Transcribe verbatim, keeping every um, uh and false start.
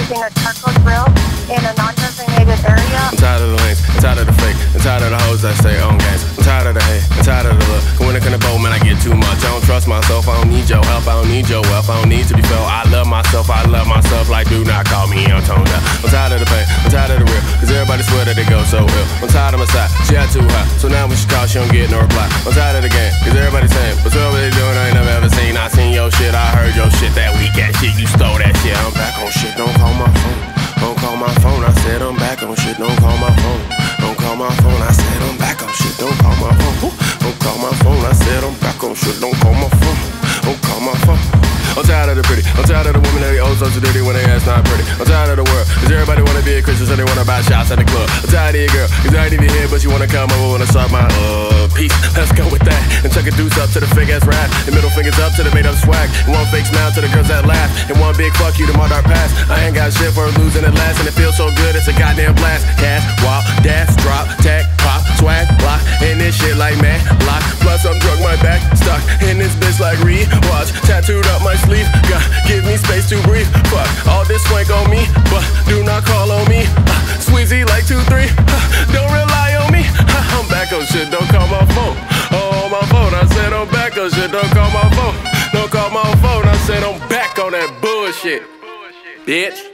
using a charcoal grill in a non-designated area. I'm tired of the lanes, I'm tired of the fake, I'm tired of the hoes that stay on games. I'm tired of the hate, I'm tired of the look. When it comes to boat, man, I get too much. I don't trust myself, I don't need your help, I don't need your wealth, I don't need to be felt. I love myself, I love myself, like do not call me, I'm toned out. I'm tired of the pain, I'm tired of the real, cause everybody swear that they go so ill. I'm tired of my side, she had too high, so now when she calls, she don't get no reply. I'm tired of the game, cause everybody saying, but so what they doing, I ain't never ever seen. I seen your shit, I heard your shit, that weak ass shit, you stole that shit. I'm back on shit, don't call my phone, don't call my phone. I said I'm back on shit, don't call my phone, don't call my phone. I said I'm back on shit, don't call my phone, don't call my phone. I said I'm back on shit, don't call my phone, don't call my phone. I'm tired of the pretty, I'm tired of the women that they owe so dirty when they ass not pretty. I'm tired of the world, cause everybody wanna be a Christian, so they wanna buy shots at the club. I'm tired of your girl, cause I ain't even here, but you wanna come over when I start my uh piece. Let's go with that, and chuck a deuce up to the fake ass rap, and middle fingers up to the made up swag, and one fake smile to the girls that laugh, and one big fuck you to my dark past. I ain't got shit for losing at last, and it feels so good, it's a goddamn blast. Cash, walk, dash, drop, tag, pop, swag, lock, and this shit like man, lock. Plus I'm drunk, my back stuck, in this bitch like Reed. Watch, tattooed up my sleeve, God, give me space to breathe. Fuck, all this swank on me, but do not call on me. uh, Sweezy like two, three, uh, don't rely on me. uh, I'm back on shit, don't call my phone. Oh, on my phone, I said I'm back on shit, don't call my phone. Don't call my phone, I said I'm back on that bullshit, bitch.